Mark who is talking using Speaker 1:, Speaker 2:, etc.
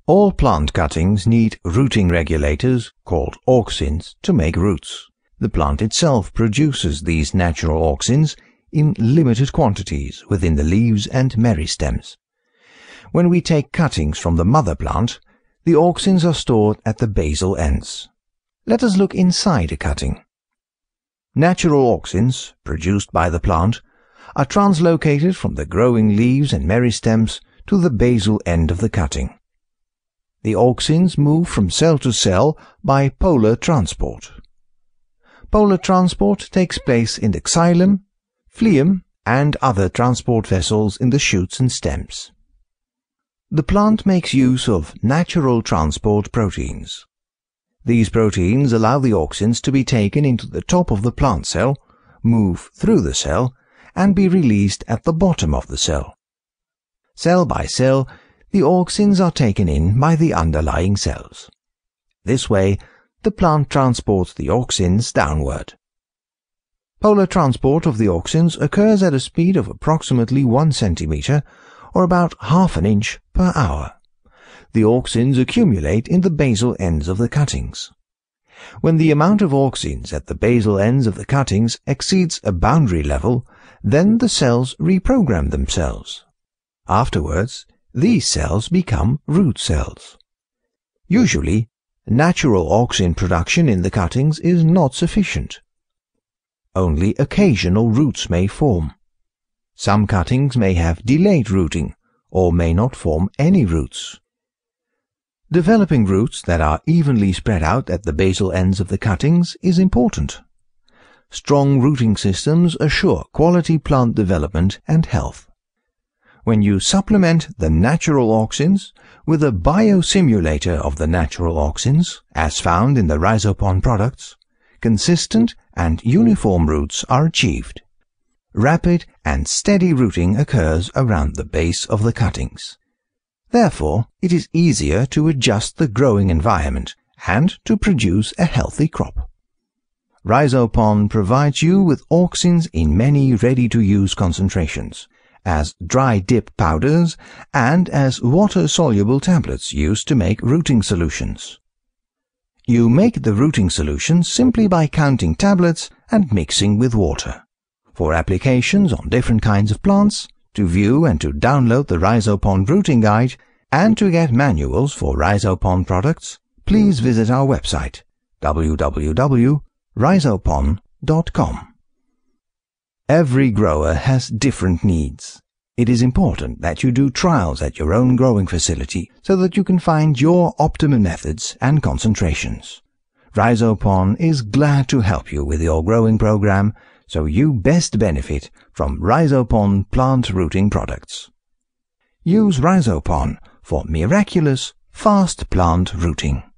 Speaker 1: All plant cuttings need rooting regulators, called auxins, to make roots. The plant itself produces these natural auxins in limited quantities within the leaves and meristems. When we take cuttings from the mother plant, the auxins are stored at the basal ends. Let us look inside a cutting. Natural auxins, produced by the plant, are translocated from the growing leaves and meristems to the basal end of the cutting. The auxins move from cell to cell by polar transport. Polar transport takes place in the xylem, phloem, and other transport vessels in the shoots and stems. The plant makes use of natural transport proteins. These proteins allow the auxins to be taken into the top of the plant cell, move through the cell, and be released at the bottom of the cell. Cell by cell, the auxins are taken in by the underlying cells. This way, the plant transports the auxins downward. Polar transport of the auxins occurs at a speed of approximately 1 centimeter, or about half an inch per hour. The auxins accumulate in the basal ends of the cuttings. When the amount of auxins at the basal ends of the cuttings exceeds a boundary level, then the cells reprogram themselves. Afterwards, these cells become root cells. Usually, natural auxin production in the cuttings is not sufficient. Only occasional roots may form. Some cuttings may have delayed rooting, or may not form any roots. Developing roots that are evenly spread out at the basal ends of the cuttings is important. Strong rooting systems assure quality plant development and health. When you supplement the natural auxins with a biosimulator of the natural auxins, as found in the Rhizopon products, consistent and uniform roots are achieved. Rapid and steady rooting occurs around the base of the cuttings. Therefore, it is easier to adjust the growing environment and to produce a healthy crop. Rhizopon provides you with auxins in many ready-to-use concentrations, as dry dip powders and as water-soluble tablets used to make rooting solutions. You make the rooting solution simply by counting tablets and mixing with water. For applications on different kinds of plants, to view and to download the Rhizopon Rooting Guide, and to get manuals for Rhizopon products, please visit our website www.rhizopon.com. Every grower has different needs. It is important that you do trials at your own growing facility so that you can find your optimum methods and concentrations. Rhizopon is glad to help you with your growing program so you best benefit from Rhizopon plant rooting products. Use Rhizopon for miraculous, fast plant rooting.